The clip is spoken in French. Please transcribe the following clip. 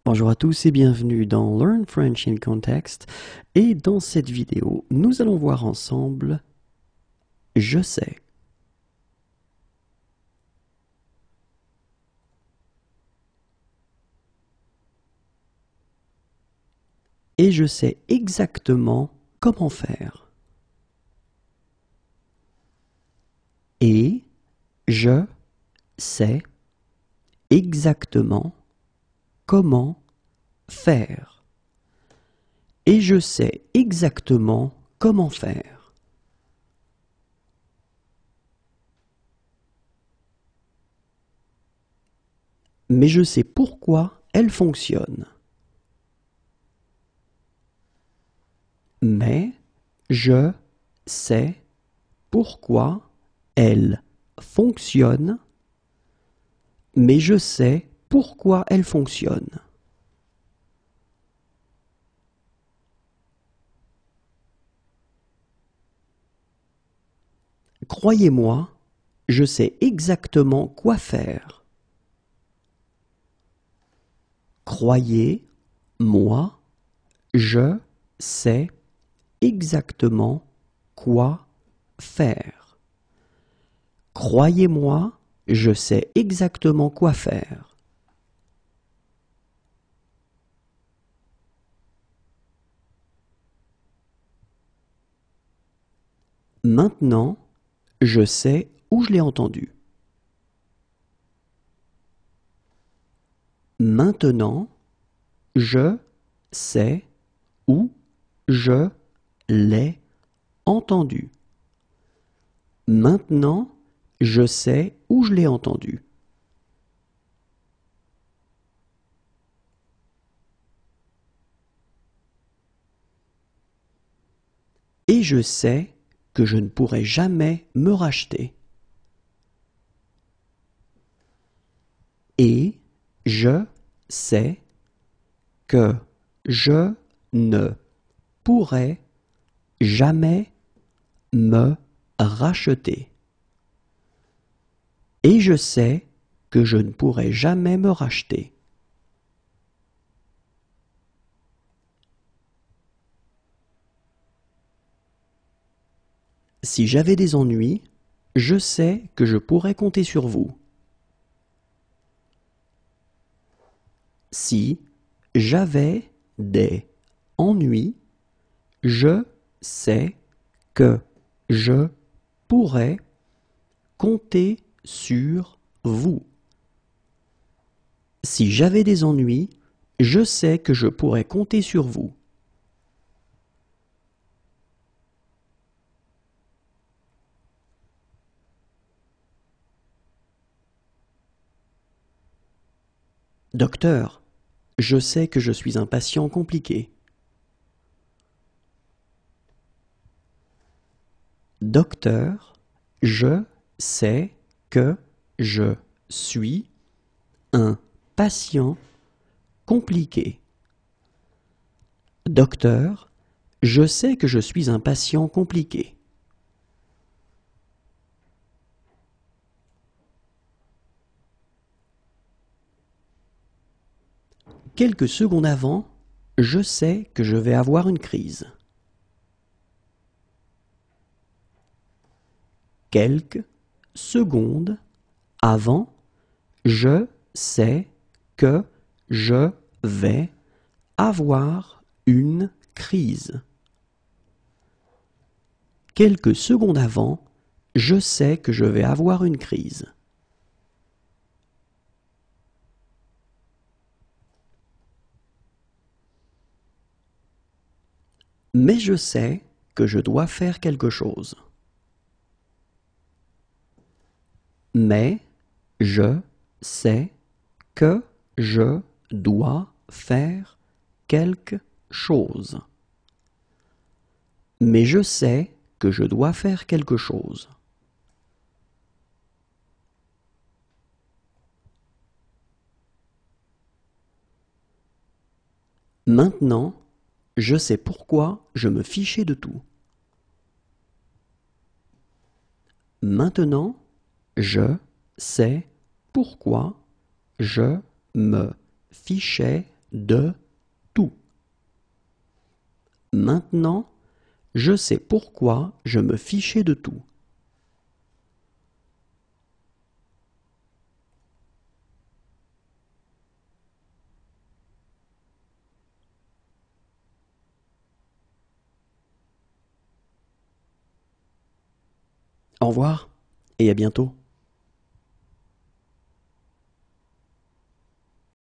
Bonjour à tous et bienvenue dans Learn French in Context. Et dans cette vidéo, nous allons voir ensemble « Je sais ». Et je sais exactement comment faire. Et je sais exactement comment faire. Et je sais exactement comment faire. Mais je sais pourquoi elle fonctionne. Mais je sais pourquoi elle fonctionne, mais je sais pourquoi elle fonctionne. Croyez-moi, je sais exactement quoi faire. Croyez-moi, je sais exactement quoi faire. Croyez-moi, je sais exactement quoi faire. Maintenant, je sais où je l'ai entendu. Maintenant, je sais où je l'ai entendu. Maintenant, je sais où je l'ai entendu. Et je sais que je ne pourrai jamais me racheter. Et je sais que je ne pourrai jamais me racheter. Et je sais que je ne pourrai jamais me racheter. Si j'avais des ennuis, je sais que je pourrais compter sur vous. Si j'avais des ennuis, je sais que je pourrais compter sur vous. Si j'avais des ennuis, je sais que je pourrais compter sur vous. Docteur, je sais que je suis un patient compliqué. Docteur, je sais que je suis un patient compliqué. Docteur, je sais que je suis un patient compliqué. Quelques secondes avant, je sais que je vais avoir une crise. Quelques secondes avant, je sais que je vais avoir une crise. Quelques secondes avant, je sais que je vais avoir une crise. Mais je sais que je dois faire quelque chose. Mais je sais que je dois faire quelque chose. Mais je sais que je dois faire quelque chose. Maintenant, je sais pourquoi je me fichais de tout. Maintenant, je sais pourquoi je me fichais de tout. Maintenant, je sais pourquoi je me fichais de tout. Au revoir et à bientôt.